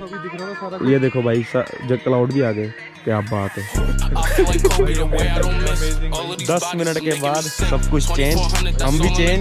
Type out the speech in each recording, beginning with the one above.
अभी दिख रहा है सारा। ये देखो भाई जो क्लाउड भी आ गए, क्या बात है। 10 मिनट के बाद सब कुछ चेंज, हम भी change.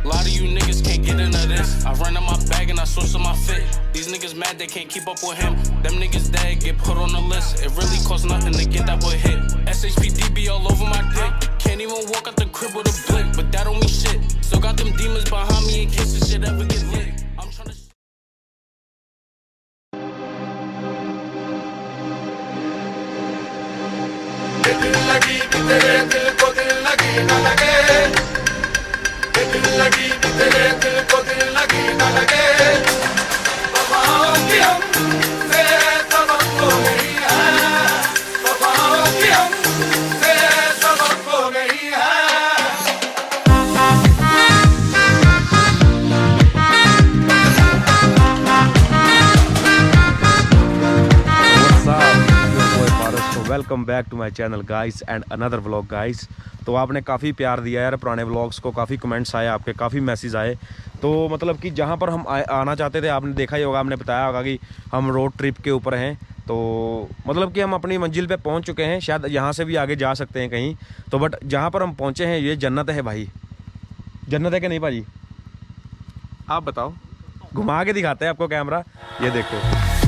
Welcome back to my channel guys and another vlog guys. तो आपने काफ़ी प्यार दिया यार पुराने व्लॉग्स को, काफ़ी कमेंट्स आए आपके, काफ़ी मैसेज आए। तो मतलब कि जहाँ पर हम आना चाहते थे, आपने देखा ही होगा, हमने बताया होगा कि हम रोड ट्रिप के ऊपर हैं। तो मतलब कि हम अपनी मंजिल पे पहुँच चुके हैं, शायद यहाँ से भी आगे जा सकते हैं कहीं। तो बट जहाँ पर हम पहुँचे हैं ये जन्नत है भाई। जन्नत है कि नहीं भाजी, आप बताओ। घुमा के दिखाते हैं आपको कैमरा, ये देखो।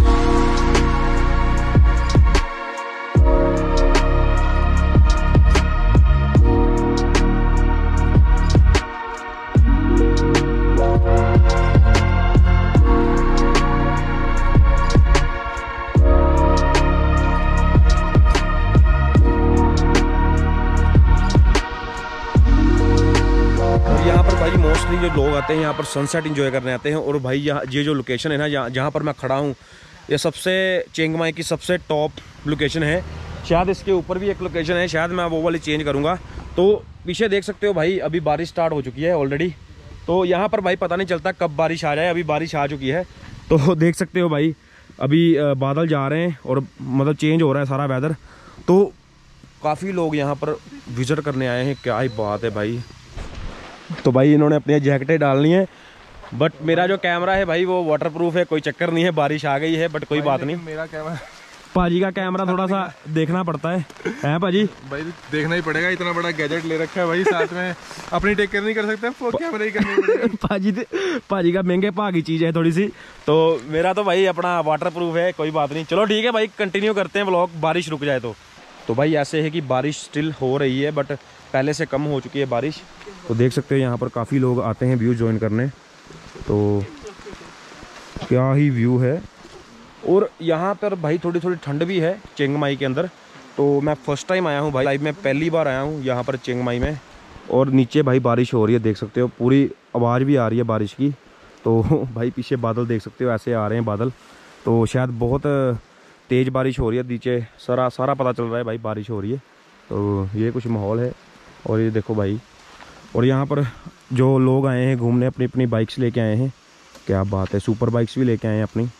मोस्टली जो लोग आते हैं यहाँ पर सनसेट एंजॉय करने आते हैं। और भाई यहाँ ये जो लोकेशन है ना, जहाँ पर मैं खड़ा हूँ, ये सबसे चिंग माई की सबसे टॉप लोकेशन है। शायद इसके ऊपर भी एक लोकेशन है, शायद मैं वो वाली चेंज करूँगा। तो पीछे देख सकते हो भाई, अभी बारिश स्टार्ट हो चुकी है ऑलरेडी। तो यहाँ पर भाई पता नहीं चलता कब बारिश आ जाए, अभी बारिश आ चुकी है। तो देख सकते हो भाई, अभी बादल जा रहे हैं और मतलब चेंज हो रहा है सारा वेदर। तो काफ़ी लोग यहाँ पर विजिट करने आए हैं, क्या ही बात है भाई। तो भाई इन्होंने अपनी जैकेटें डालनी है, बट मेरा जो कैमरा है भाई वो वाटरप्रूफ है, कोई चक्कर नहीं है। बारिश आ गई है बट कोई बात नहीं। मेरा कैमरा, पाजी का कैमरा थोड़ा सा देखना पड़ता है पाजी। भाई देखना ही पड़ेगा, इतना बड़ा गैजेट ले रखा है भाई, साथ में अपनी टेक केयर नहीं कर सकते, वो कैमरा ही करनी पड़ेगा। पाजी का महंगे भाग की चीज़ है थोड़ी सी। तो मेरा तो भाई अपना वाटरप्रूफ है, कोई बात नहीं। चलो ठीक है भाई, कंटिन्यू करते हैं व्लॉग, बारिश रुक जाए तो भाई ऐसे है कि बारिश स्टिल हो रही है बट पहले से कम हो चुकी है बारिश। तो देख सकते हो यहाँ पर काफ़ी लोग आते हैं व्यू ज्वाइन करने। तो क्या ही व्यू है। और यहाँ पर भाई थोड़ी थोड़ी ठंड भी है चिंग माई के अंदर। तो मैं फर्स्ट टाइम आया हूँ भाई, लाइफ में पहली बार आया हूँ यहाँ पर चिंग माई में। और नीचे भाई बारिश हो रही है, देख सकते हो, पूरी आवाज़ भी आ रही है बारिश की। तो भाई पीछे बादल देख सकते हो, ऐसे आ रहे हैं बादल। तो शायद बहुत तेज़ बारिश हो रही है, नीचे सारा पता चल रहा है भाई बारिश हो रही है। तो ये कुछ माहौल है। और ये देखो भाई, और यहाँ पर जो लोग आए हैं घूमने, अपनी अपनी बाइक्स लेके आए हैं, क्या बात है, सुपर बाइक्स भी लेके आए हैं अपनी।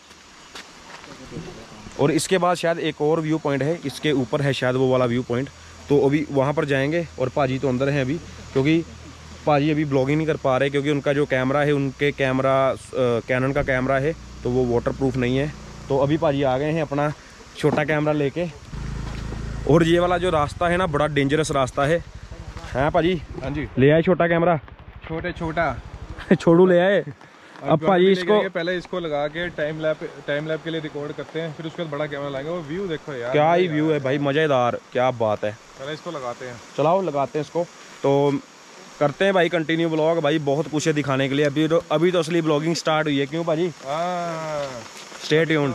और इसके बाद शायद एक और व्यू पॉइंट है, इसके ऊपर है शायद वो वाला व्यू पॉइंट। तो अभी वहाँ पर जाएंगे। और पाजी तो अंदर हैं अभी, क्योंकि पाजी अभी ब्लॉगिंग नहीं कर पा रहे, क्योंकि उनका जो कैमरा है, उनके कैमरा कैनन का कैमरा है, तो वो वाटरप्रूफ नहीं है। तो अभी पाजी आ गए हैं अपना छोटा कैमरा लेके। और ये वाला जो रास्ता है ना, बड़ा डेंजरस रास्ता है। हाँ पाजी, हाँ जी, ले आए छोटा कैमरा। छोटा छोड़ू ले आए। अब भाई इसको पहले इसको लगा के टाइम लैप के लिए रिकॉर्ड करते हैं, फिर उसके बाद बड़ा कैमरा लाएंगे। वो व्यू देखो यार, क्या ही व्यू है भाई, मज़ेदार, क्या बात है। पहले इसको लगाते हैं, चलाओ लगाते हैं इसको। तो करते हैं भाई कंटिन्यू ब्लॉग। भाई बहुत कुछ है दिखाने के लिए, अभी तो असली ब्लॉगिंग स्टार्ट हुई है। क्यों भाजी? Stay tuned.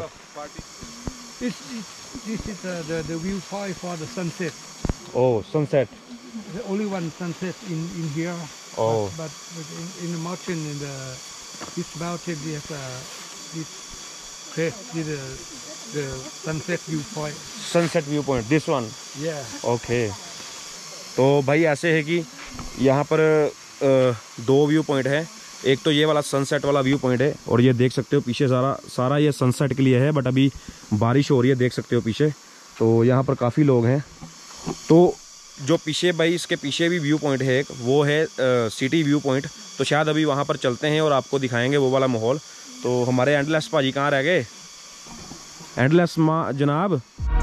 This is the viewpoint for the sunset. Oh, sunset. The only one sunset in here. Oh. But in the mountain, this mountain, we have this place, the sunset viewpoint. Sunset viewpoint. This one. Yeah. Okay. तो भाई ऐसे है कि यहाँ पर दो view point है। एक तो ये वाला सनसेट वाला व्यू पॉइंट है, और ये देख सकते हो पीछे सारा ये सनसेट के लिए है, बट अभी बारिश हो रही है, देख सकते हो पीछे। तो यहाँ पर काफ़ी लोग हैं। तो जो पीछे भाई इसके पीछे भी व्यू पॉइंट है एक, वो है सिटी व्यू पॉइंट। तो शायद अभी वहाँ पर चलते हैं और आपको दिखाएंगे वो वाला माहौल। तो हमारे एंडलेस भाजी कहाँ रह गए? एंडलेस जनाब।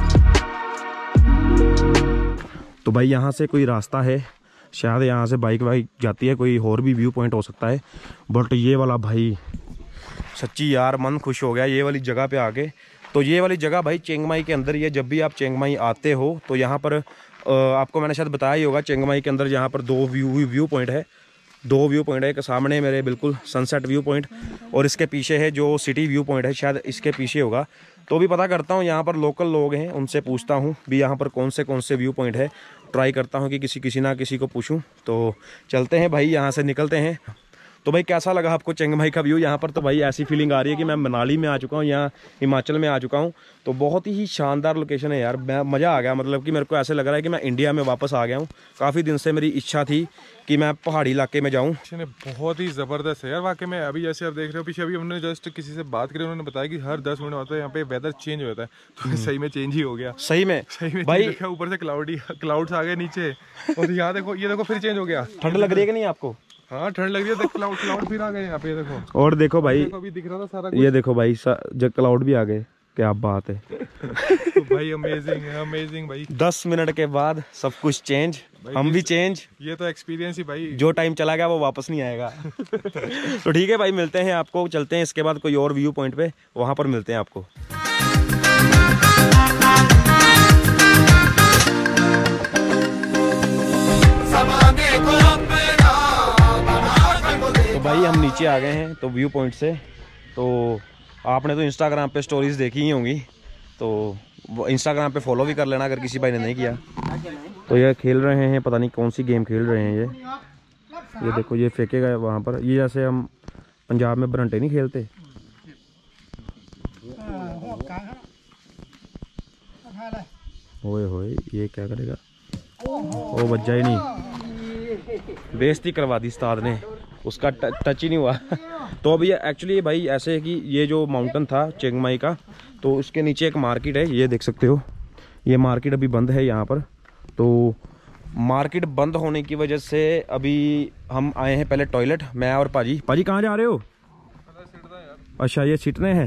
तो भाई यहाँ से कोई रास्ता है, शायद यहाँ से बाइक वाइक जाती है, कोई और भी व्यू पॉइंट हो सकता है। बट ये वाला भाई सच्ची यार मन खुश हो गया ये वाली जगह पे आके। तो ये वाली जगह भाई चिंग माई के अंदर ही है। जब भी आप चिंग माई आते हो तो यहाँ पर आपको मैंने शायद बताया ही होगा, चिंग माई के अंदर यहाँ पर दो व्यू पॉइंट है। एक सामने मेरे बिल्कुल सनसेट व्यू पॉइंट, और इसके पीछे है जो सिटी व्यू पॉइंट है, शायद इसके पीछे होगा। तो भी पता करता हूँ, यहाँ पर लोकल लोग हैं उनसे पूछता हूँ भी यहाँ पर कौन से व्यू पॉइंट है। ट्राई करता हूँ कि किसी ना किसी को पूछूँ। तो चलते हैं भाई, यहाँ से निकलते हैं। तो भाई कैसा लगा आपको चिंग माई का व्यू? यहाँ पर तो भाई ऐसी फीलिंग आ रही है कि मैं मनाली में आ चुका हूँ, यहाँ हिमाचल में आ चुका हूँ। तो बहुत ही शानदार लोकेशन है यार, मज़ा आ गया। मतलब कि मेरे को ऐसे लग रहा है कि मैं इंडिया में वापस आ गया हूँ। काफ़ी दिन से मेरी इच्छा थी कि मैं पहाड़ी इलाके में जाऊँ। बहुत ही ज़बरदस्त है यार वाकई में। अभी जैसे आप देख रहे हो पीछे, अभी हमने जस्ट किसी से बात करी, उन्होंने बताया कि हर 10 मिनट होता है यहाँ पे वेदर चेंज हो जाता है। तो सही में चेंज ही हो गया। सही में भाई, ऊपर से क्लाउड्स आ गए नीचे, और यहाँ देखो, ये देखो फिर चेंज हो गया। ठंड लग रही है कि नहीं आपको? हाँ ठंड लग रही है, क्लाउड फिर आ गए यहाँ पे देखो। और देखो भाई, अभी दिख रहा था सारा, ये देखो भाई जब क्लाउड भी आ गए, क्या बात है। तो भाई अमेजिंग भाई। 10 मिनट के बाद सब कुछ चेंज, हम भी चेंज। ये तो एक्सपीरियंस ही भाई, जो टाइम चला गया वो वापस नहीं आएगा। तो ठीक है भाई, मिलते हैं आपको, चलते हैं इसके बाद कोई और व्यू पॉइंट पे, वहां पर मिलते हैं आपको। तो भाई हम नीचे आ गए हैं तो व्यू पॉइंट से। तो आपने तो इंस्टाग्राम पे स्टोरीज देखी ही होंगी, तो इंस्टाग्राम पे फॉलो भी कर लेना अगर किसी भाई ने नहीं किया। तो ये खेल रहे हैं, पता नहीं कौन सी गेम खेल रहे हैं ये देखो, ये फेंकेगा वहाँ पर। ये जैसे हम पंजाब में बरंटे नहीं खेलते, ओए होए ये क्या करेगा, वो बच्चा ही नहीं, बेइज्जती करवा दी उस्ताद ने, उसका टच ही नहीं हुआ। तो अभी एक्चुअली भाई ऐसे है कि ये जो माउंटेन था चिंग माई का, तो उसके नीचे एक मार्केट है, ये देख सकते हो। ये मार्केट अभी बंद है यहाँ पर। तो मार्केट बंद होने की वजह से अभी हम आए हैं पहले टॉयलेट, मैं और पाजी। कहाँ जा रहे हो? अच्छा ये सीटने हैं।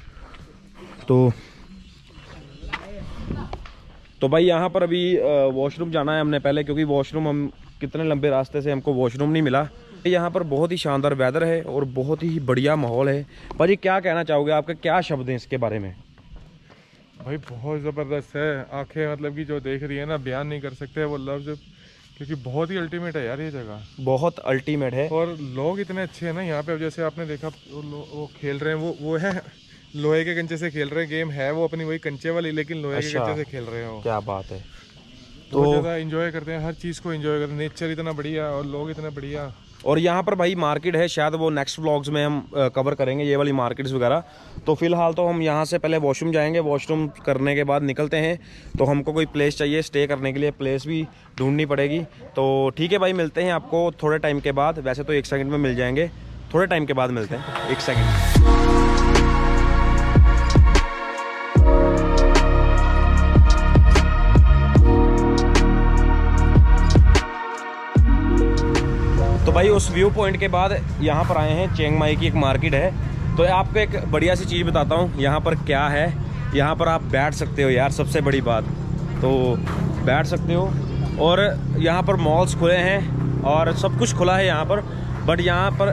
तो भाई यहाँ पर अभी वॉशरूम जाना है हमने पहले, क्योंकि वॉशरूम हम कितने लंबे रास्ते से हमको वॉशरूम नहीं मिला। यहाँ पर बहुत ही शानदार वेदर है और बहुत ही बढ़िया माहौल है। भाई क्या कहना चाहोगे, आपके क्या शब्द हैं इसके बारे में? भाई बहुत ज़बरदस्त है, आंखें मतलब कि जो देख रही है ना, बयान नहीं कर सकते वो लफ्ज़, क्योंकि बहुत ही अल्टीमेट है यार ये जगह, बहुत अल्टीमेट है। और लोग इतने अच्छे हैं ना यहाँ पे। जैसे आपने देखा वो खेल रहे हैं, वो है लोहे के कंचे से खेल रहे हैं। गेम है वो अपनी वही कंचे वाली, लेकिन लोहे के कंचे से खेल रहे हो। क्या बात है। तो ज़्यादा एंजॉय करते हैं, हर चीज़ को एंजॉय करते हैं। नेचर इतना बढ़िया और लोग इतने बढ़िया। और यहाँ पर भाई मार्केट है, शायद वो नेक्स्ट व्लॉग्स में हम कवर करेंगे ये वाली मार्केट्स वगैरह। तो फिलहाल तो हम यहाँ से पहले वॉशरूम जाएंगे, वॉशरूम करने के बाद निकलते हैं। तो हमको कोई प्लेस चाहिए स्टे करने के लिए, प्लेस भी ढूंढनी पड़ेगी। तो ठीक है भाई, मिलते हैं आपको थोड़े टाइम के बाद। वैसे तो 1 सेकंड में मिल जाएंगे, थोड़े टाइम के बाद मिलते हैं, 1 सेकंड। तो भाई उस व्यू पॉइंट के बाद यहाँ पर आए हैं, चिंग माई की एक मार्केट है। तो आपको एक बढ़िया सी चीज़ बताता हूँ, यहाँ पर क्या है। यहाँ पर आप बैठ सकते हो यार, सबसे बड़ी बात तो बैठ सकते हो। और यहाँ पर मॉल्स खुले हैं और सब कुछ खुला है यहाँ पर। बट यहाँ पर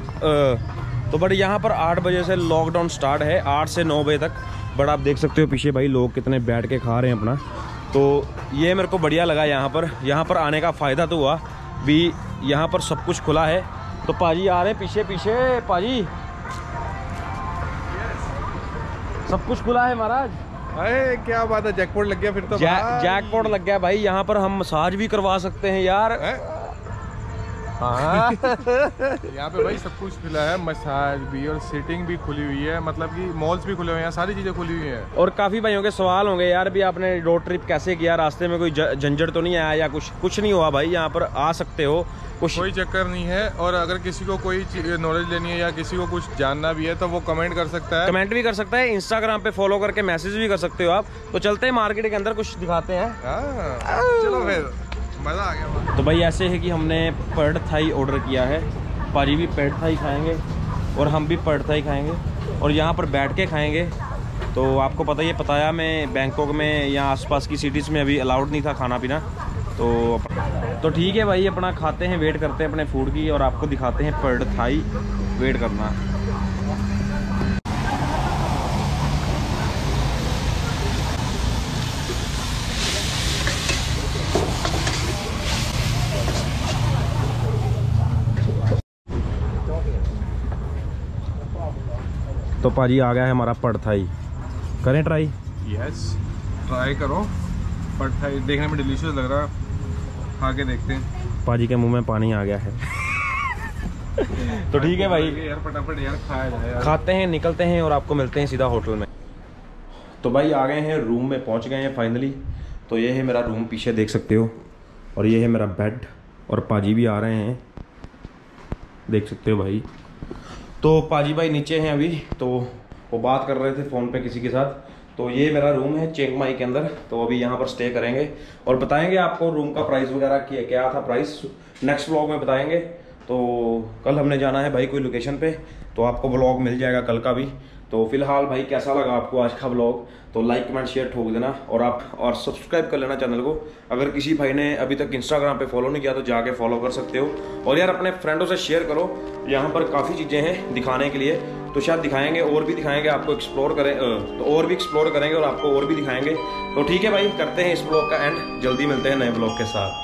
8 बजे से लॉकडाउन स्टार्ट है, 8 से 9 बजे तक। बट आप देख सकते हो पीछे भाई लोग कितने बैठ के खा रहे हैं अपना। तो ये मेरे को बढ़िया लगा यहाँ पर आने का फ़ायदा तो हुआ भी, यहाँ पर सब कुछ खुला है। तो पाजी आ रहे हैं पीछे पीछे, पाजी सब कुछ खुला है महाराज। अरे क्या बात है, जैकपॉट लग गया फिर तो। जैकपॉट लग गया भाई। यहाँ पर हम मसाज भी करवा सकते हैं यार। हाँ यहाँ पे भाई सब कुछ खुला है, मसाज भी और सीटिंग भी खुली हुई है। मतलब कि मॉल्स भी खुले हुए हैं, सारी चीजें खुली हुई हैं। और काफी भाइयों के सवाल होंगे यार भी आपने रोड ट्रिप कैसे किया, रास्ते में कोई झंझट तो नहीं आया या कुछ नहीं हुआ। भाई यहाँ पर आ सकते हो, कोई चक्कर नहीं है। और अगर किसी को कोई नॉलेज लेनी है या किसी को कुछ जानना भी है तो वो कमेंट कर सकता है, कमेंट भी कर सकता है। इंस्टाग्राम पे फॉलो करके मैसेज भी कर सकते हो आप। तो चलते हैं मार्केट के अंदर, कुछ दिखाते हैं। चलो फिर, मज़ा आ गया। तो भाई ऐसे है कि हमने पर्ड थाई ऑर्डर किया है, पाजी भी पर्ड थाई खाएंगे और हम भी पर्ड थाई खाएंगे और यहाँ पर बैठ के खाएंगे। तो आपको पता ही है, पताया में, बैंकॉक में या आसपास की सिटीज़ में अभी अलाउड नहीं था खाना पीना। तो ठीक है भाई, अपना खाते हैं, वेट करते हैं अपने फूड की और आपको दिखाते हैं पर्ड थाई। वेट करना। तो पाजी आ गया है हमारा पर्ड थाई, करें ट्राई? यस, ट्राई करो। पर्ड थाई देखने में डिलीशियस लग रहा है, खा के देखते हैं। पाजी के मुंह में पानी आ गया है। तो ठीक है भाई, यार फटाफट यार खाया जाए यार। खाते हैं, निकलते हैं और आपको मिलते हैं सीधा होटल में। तो भाई आ गए हैं, रूम में पहुंच गए हैं फाइनली। तो ये है मेरा रूम, पीछे देख सकते हो, और ये है मेरा बेड, और पाजी भी आ रहे हैं, देख सकते हो भाई। तो पाजी भाई नीचे हैं अभी, तो वो बात कर रहे थे फ़ोन पे किसी के साथ। तो ये मेरा रूम है चिंग माई के अंदर, तो अभी यहाँ पर स्टे करेंगे और बताएंगे आपको रूम का प्राइस वगैरह क्या था प्राइस, नेक्स्ट व्लॉग में बताएंगे। तो कल हमने जाना है भाई कोई लोकेशन पे, तो आपको व्लॉग मिल जाएगा कल का भी। तो फिलहाल भाई कैसा लगा आपको आज का व्लॉग, तो लाइक कमेंट शेयर ठोक देना और सब्सक्राइब कर लेना चैनल को। अगर किसी भाई ने अभी तक इंस्टाग्राम पे फॉलो नहीं किया तो जाके फॉलो कर सकते हो, और यार अपने फ्रेंडों से शेयर करो। यहाँ पर काफ़ी चीज़ें हैं दिखाने के लिए, तो शायद दिखाएंगे और भी दिखाएंगे आपको, एक्सप्लोर करें तो और भी एक्सप्लोर करेंगे और आपको और भी दिखाएंगे। तो ठीक है भाई, करते हैं इस ब्लॉग का एंड, जल्दी मिलते हैं नए ब्लॉग के साथ।